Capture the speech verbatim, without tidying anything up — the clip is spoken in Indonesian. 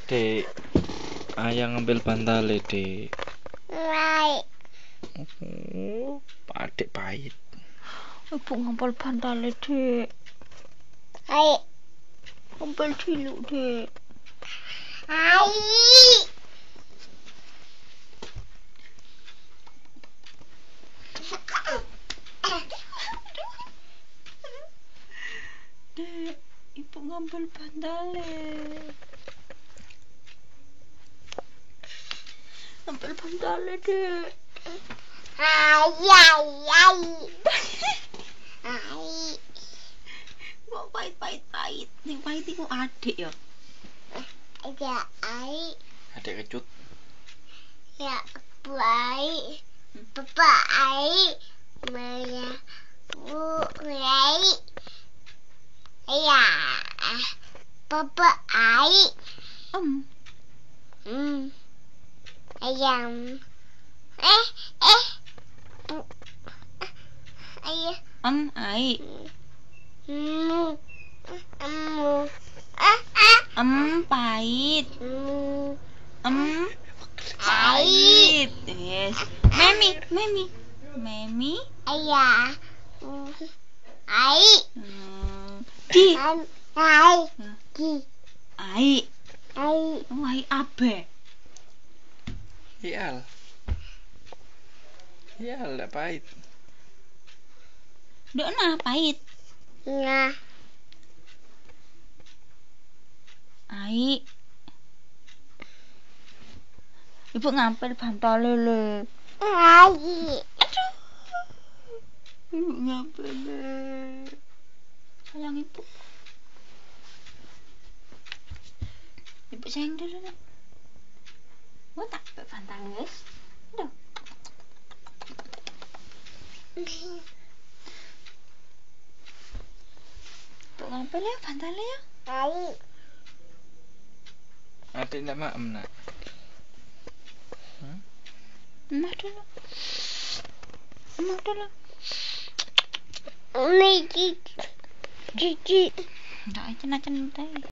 Dek, ayah ngambil bantalnya, Dek. Baik. Oh, adik pahit. Ibu ngambil bantalnya, Dek. Baik. Ngambil dulu, Dek. Baik. Dek, ibu ngambil bantalnya. Ngambil bantalnya, Dek. Ayah, ayah. Ayah. Kok pahit-pahit-pahit. Ning pahit iku adik ya. Ada ayah. Adik kecut. Ya, baik. Papa ayah. Maya. Bu, ayah. Ya. Papa ayah. Em. Hmm. Ayam. Eh, eh. Bu. Ayah. Em, ai. Hmm. Emu. Ah, ah. Em, pahit. Hmm. Em, pahit. Yes. Memi, memi. Memi. Ayah. Hmm. Ayah. Hmm. Di. Ayah. Hmm. Di. Ai. Ayah. Oh, ai abe. Ie'al. Ie'al enggak pahit. Dok nah pahit. Nah. Ai. Ibu ngambil bantalnya le. Ayah. Aduh. Ibu ngambil le. Sayang ibu. Ibu sayang dulu nak. Mau tak pakai bantal guys? Aduh. Ibu ngambil ya bantalnya ya. Ayah. Adik enggak maem, Nak. Hmm? Emah dulu. Emah dulu. Ini cici. Cici. Enggak aja nacan